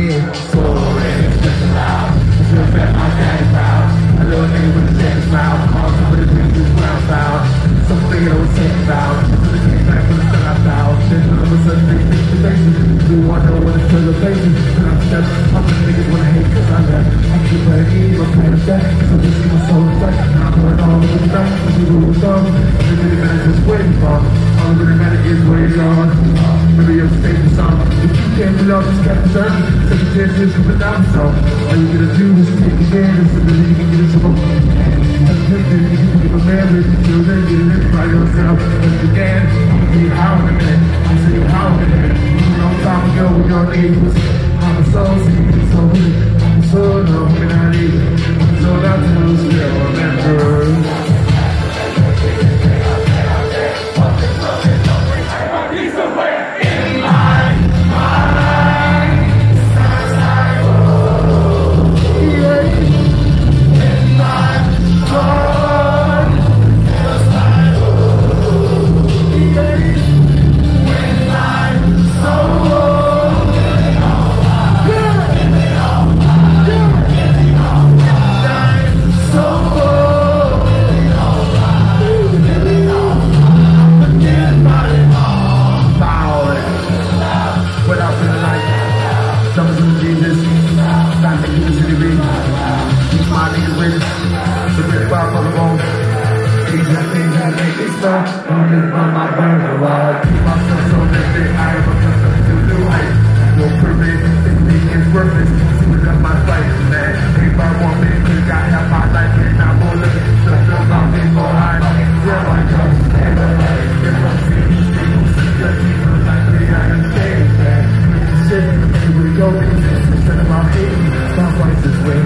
here, soaring, just loud. I feel fat, my daddy proud. A little nigga with a daddy smile. All the way to the ground foul. Something I was saying about. So they came back when the sun I found. Then all of a sudden they think the faces. Do wonder what it's for the faces. Then I'm stepped, all the niggas wanna hate cause I left. I keep playing me, I'm playing with that. So this is my soul effect. Now I'm going all over the back. The people who thumb. Every really matters is waiting for. All that really matters is where you're on. Maybe you're favorite song. If you can't do all this kind of stuff, take a chance to put down the song. All you gotta do is take a chance so that you can get it some more. You can give a man with you, so then you live by yourself. Once again, I'll see you how in a minute. I'll see you how in a minute. A long time ago when your name was I'm a soul, so you can so good. I'm so no, when I leave. So that's who still remember. This way.